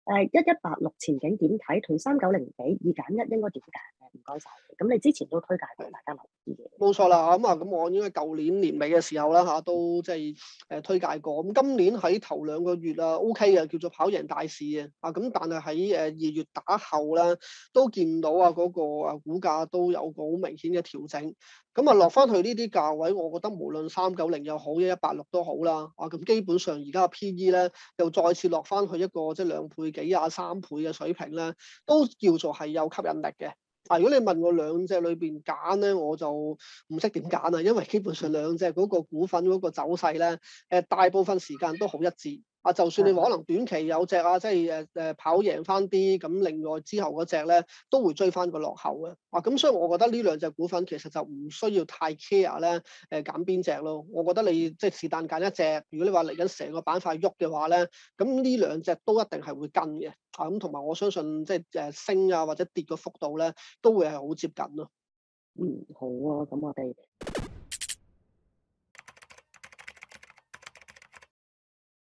1186前景點睇，同390比2揀1應該點揀咧？唔該晒。咁你之前都推介過，大家留意嘅。 冇錯啦，咁我應該舊年年尾嘅時候啦都即係推介過。咁今年喺頭2個月OK 嘅，叫做跑贏大市嘅。咁但係喺2月打後咧，都見到嗰個股價都有個好明顯嘅調整。咁落翻去呢啲價位，我覺得無論390又好，1186都好啦。咁基本上而家嘅 PE咧，又再次落翻去一個即係2倍幾3倍嘅水平咧，都叫做係有吸引力嘅。如果你問我兩隻裏邊揀咧，我就唔識點揀啊，因為基本上兩隻嗰個股份嗰個走勢咧，大部分時間都好一致。就算你可能短期有隻即係跑贏翻啲，咁另外之後嗰隻咧都會追翻個落後嘅。咁所以我覺得呢兩隻股份其實就唔需要太 care 咧，揀邊隻咯。我覺得你即係是但揀一隻，如果你話嚟緊成個板塊喐嘅話咧，咁呢兩隻都一定係會跟嘅。咁同埋我相信即係升或者跌個幅度咧，都會係好接近咯。 好啊，咁我哋